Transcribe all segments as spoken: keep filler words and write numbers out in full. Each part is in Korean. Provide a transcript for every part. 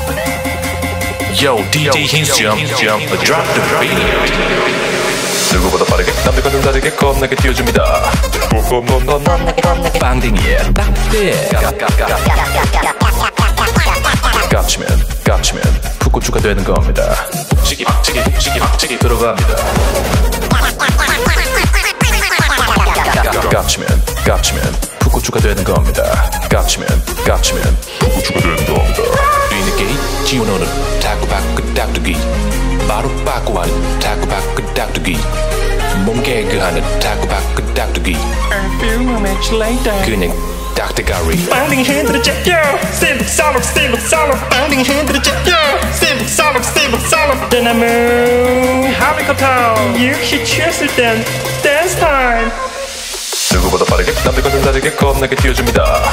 Yo, 디제이 힌스 jump, jump, drop the beat. 누구보다 빠르게 남들과 는 다르게 겁나게 띄워줍니다. 빵댕이의 딱대. 깝치면 깝치면 풋고추가 되는 겁니다. 시기 박치기 시기 박치기 들어갑니다. 깝치면 깝치면 풋고추가 되는 겁니다. 깝치면 깝치면 풋고추가 되는 겁니다. 뒤늦게 지워놓는 타구바꾸 깍두기, 바로 바꾸하는 타구바꾸 깍두기, 몸 개그하는 타구바꾸 깍두기. A few moments later 그냥 닭대가리. 빵댕이 핸들을 제껴 쌤북 쌀록 쌤북 쌀록 빵댕이 핸들을 제껴 쌤북 쌀록 쌤북 쌀록 대나무 하비커터 역시 취했을 땐 댄스 타임. 누구보다 빠르게 남들과 는 다르게 겁나게 띄워줍니다.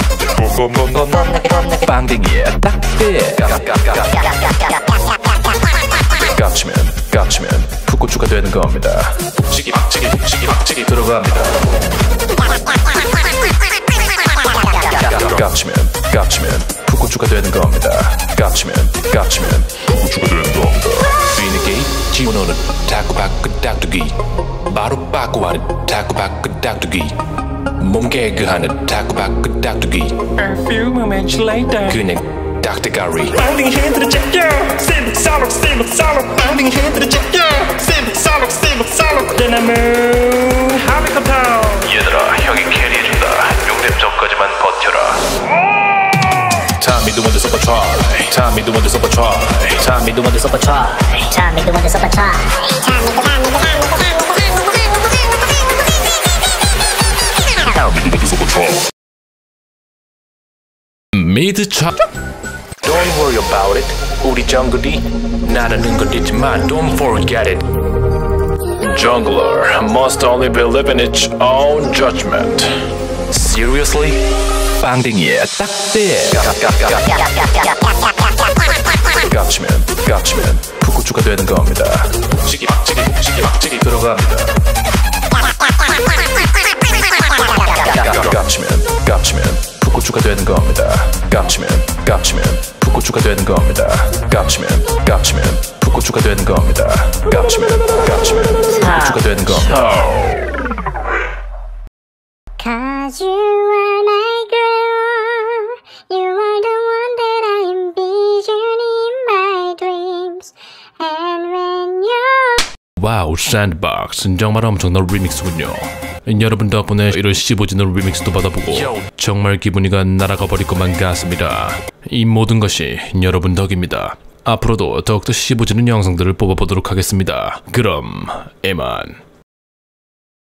빵댕이의 딱대. 깝치면 깝치면 풋고추가 되는 겁니다. 시기 박치기 시기 박치기 들어갑니다. 깝치면 깝치면 풋고추가 되는 겁니다. 깝치면 깝치면 풋고추가 되는 겁니다. 뒤늦게 지워놓는 타구바꾸 깍두기, 바로 바꾸하는 타구바꾸 깍두기, 몸 개그하는 타구바꾸 깍두기. A few moments later 그냥 닭대가리. 빵댕이 핸들을 제껴 쌤북 쌀록 쌤북 쌀록 빵댕이 핸들을 제껴 쌤북 쌀록 쌤북 쌀록 대나무 하비커터. 얘들아, 형이 캐리해준다. 용댐 전까지만 버텨라. Time do want to super try. Time do want to super try. Time do want to super try. Time do want to super try. 미드 차. Don't worry about it. 우리 정글이 나라는 건 있지만 don't forget it. Jungler must only believe in its own judgment. Seriously? 빵댕이의 딱대. 깝치면 깝치면 풋고추가 되는 겁니다. 시기 박치기 시기 박치기 들어갑니다. 깝치면 깝치면 풋고추가 되는 겁니다. 깝치면 깝치면 풋고추가 되는 겁니다. 깝치면 깝치면 풋고추가 되는 겁니다. 깝치면 깝치면 풋고추가 되는 겁니다. Cause you are my girl, you are the one that I envision in my dreams. And when you're 와우, 샌드박스 정말 엄청난 리믹스군요. 여러분 덕분에 이런 씹어지는 리믹스도 받아보고 정말 기분이가 날아가 버릴 것만 같습니다. 이 모든 것이 여러분 덕입니다. 앞으로도 더욱더 씹어지는 영상들을 뽑아보도록 하겠습니다. 그럼 이만.